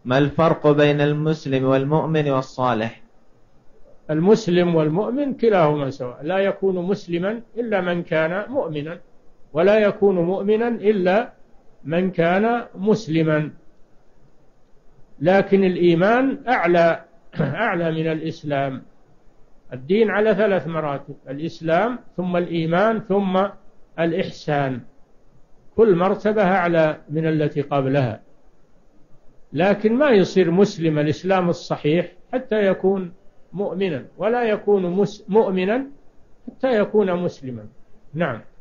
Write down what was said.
ما الفرق بين المسلم والمؤمن والصالح؟ المسلم والمؤمن كلاهما سواء، لا يكون مسلما إلا من كان مؤمنا، ولا يكون مؤمنا إلا من كان مسلما. لكن الإيمان أعلى من الإسلام. الدين على 3 مراتب: الإسلام ثم الإيمان ثم الإحسان، كل مرتبة أعلى من التي قبلها. لكن ما يصير مسلم الإسلام الصحيح حتى يكون مؤمنا، ولا يكون مؤمنا حتى يكون مسلما. نعم.